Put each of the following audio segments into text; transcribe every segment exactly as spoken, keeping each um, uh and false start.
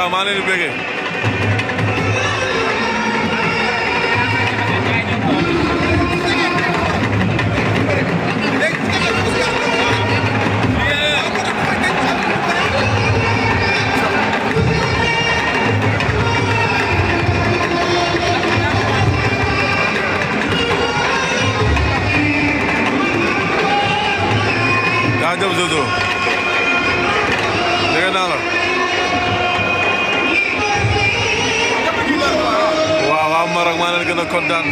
waaw maa leen di bëggee. jaajëf Zozo dégg naa la waaw waaw Maroc maa leen gën a kontaan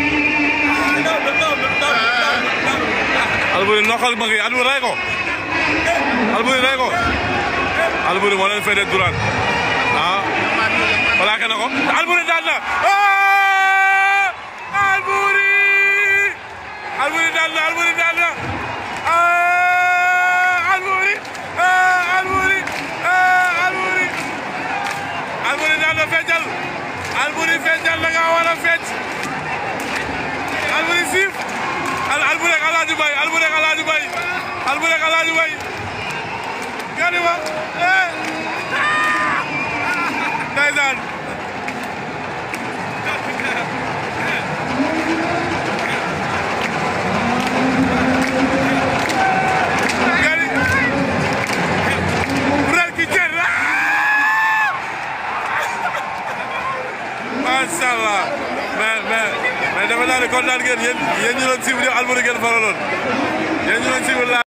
Alboury noxal ma ngi Alboury rey ko Alboury rey ko Alboury moo leen féetee droite ah plaqué na ko Alboury daan na Alboury Alboury daan na Alboury daan na Alboury Alboury Alboury Alboury daan na feccal Alboury feccal da nga war a fecc Alboury siif Alboury ak Alaaji Bay Alboury ak Alaaji Bay Alboury ak Alaaji Bay gani ma eh ndeysaan Maşallah mais mais mais dama naa ne kontaan ngeen yéen yéen ñu doon suivre Alboury ngeen faraloon yéen ñu doon suivre